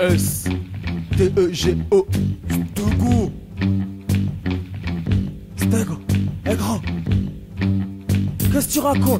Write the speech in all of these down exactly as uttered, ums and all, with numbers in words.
S T E G O Stego. Stego. Eh grand, qu'est-ce que tu racontes?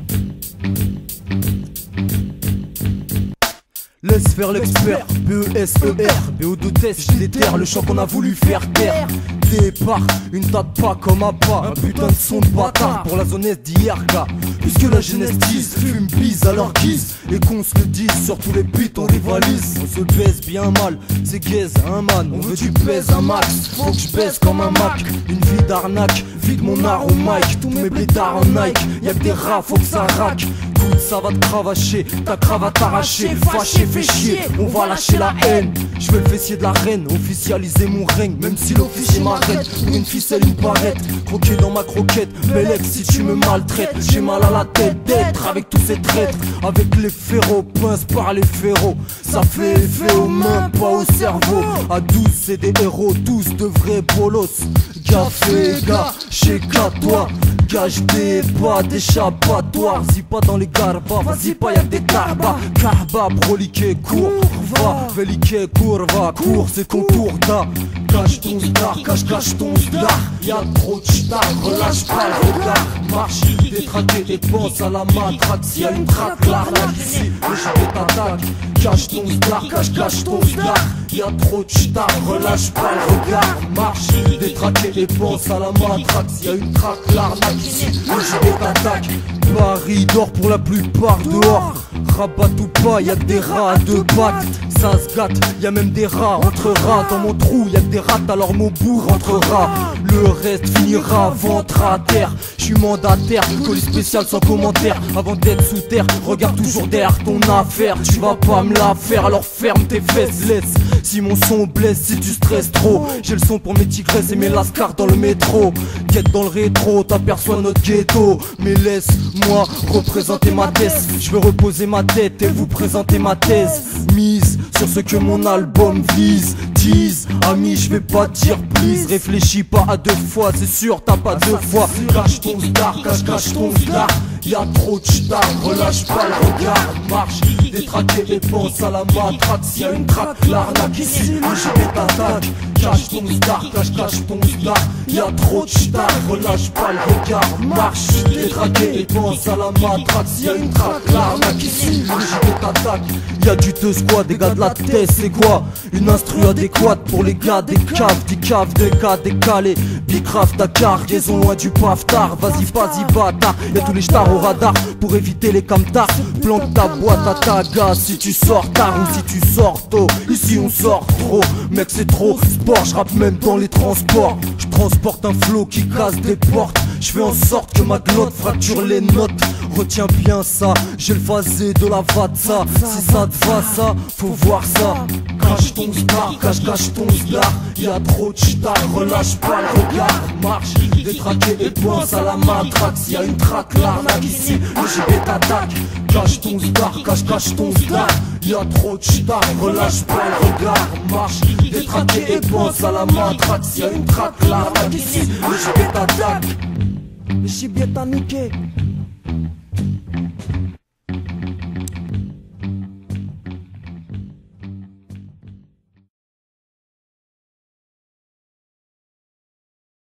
Laisse faire l'expert, B E S E R, B O deux test, je déterre le chant qu'on a voulu faire taire. Départ, une tape pas comme un pas, un putain de son de bâtard pour la zone S d'I R K. Puisque la jeunesse dise, fume bise à leur guise, et qu'on se le dise, sur tous les buts on rivalise. On se baise bien mal, c'est gaze un man, on veut du baise un max, faut que je baise comme un Mac. Une vie d'arnaque, vide mon art au mic, tous mes blédards en Nike, y'a que des rats, faut que ça raque. Ça va te cravacher, ta cravate arrachée, fâché, fait chier, on va lâcher la haine. Je veux le fessier de la reine, officialiser mon règne, même si l'officier m'arrête, pour une ficelle, une barrette, croquer dans ma croquette, bel ex si tu me maltraites, j'ai mal à la tête d'être avec tous ces traîtres, avec les férots, pince par les férots, ça fait effet aux mains, pas au cerveau, à douze c'est des héros, tous de vrais bolos, café, gars, chez toi. Gage des pas d'échappatoire, vas-y pas dans les garbas, vas-y pas y'a des tarbas. Carba, broliqué, cours, va, veliqué, courva, cours, c'est ton tour da. Cache ton star, cache, cache ton star, y'a trop de star, relâche pas le regard. Marche, détraqué et pense à la matraque, s'il y a une traque, l'arnaque ici, le gilet t'attaque. Cache ton star, cache, cache ton star, y'a trop de star, relâche pas le regard. Marche, détraqué et pense à la matraque, s'il y a une traque, l'arnaque ici, le gilet t'attaque. Paris dort pour la plupart dehors, rabat ou pas, y'a que des rats à deux pattes. Ça se gâte, y'a même des rats entre rats. Dans mon trou y'a que des rats, alors mon bout rentrera. Le reste finira ventre à terre. J'suis mandataire, colis spécial sans commentaire. Avant d'être sous terre, regarde toujours derrière ton affaire. Tu vas pas me la faire, alors ferme tes fesses. Laisse, si mon son blesse, si tu stresses trop. J'ai le son pour mes tigresses et mes lascars dans le métro. Guette dans le rétro, t'aperçois notre ghetto. Mais laisse-moi représenter ma thèse. Je veux reposer ma tête et vous présenter ma thèse. Mise sur ce que mon album vise. Tease, ami, je vais pas dire please. Réfléchis pas à deux fois, c'est sûr, t'as pas deux fois. Cache ton star, cache, cache ton star. Y'a trop de star, relâche pas le regard. Marche, détraqué et pense à la matraque. S'il y a une traque, l'arnaque ici, le gilet t'attaque. Cache ton star, cache, cache ton star. Y'a trop de star, relâche pas le regard. Marche, détraqué et pense à la matraque. S'il y a une traque, l'arnaque ici, le gilet t'attaque. Y'a du deux squad, des gars de la tête, c'est quoi? Une instru adéquate pour les gars des caves, des caves, des cas décalés. Bicraft, ta cargaison loin du paftard. Vas-y, vas-y, bâtard, y'a tous les stars au radar pour éviter les camtars. Plante ta boîte à ta gaz si tu sors tard ou si tu sors tôt. Ici on sort trop, mec c'est trop sport. J'rappe même dans les transports. J'transporte un flow qui casse des portes. J'fais en sorte que ma glotte fracture les notes. Retiens bien ça, j'ai le phasé de la vatsa. Si ça te va ça, faut voir ça. Cache ton star, cache, cache ton star. Y'a trop de star, relâche pas le regard. Marche, détraqué et pense à la matraque. S'il y a une traque, l'arnaque ici, le gilet t'attaque. Cache ton star, cache, cache ton star. Y'a trop de star, relâche pas le regard. Marche, détraqué et pense à la matraque. S'il y a une traque, l'arnaque ici, le gilet t'attaque. Le gibier t'a niqué.